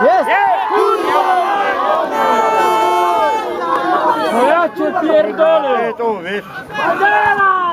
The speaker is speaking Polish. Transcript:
Jest! No ja cię pierdolę! Tu, wiesz. Bandera!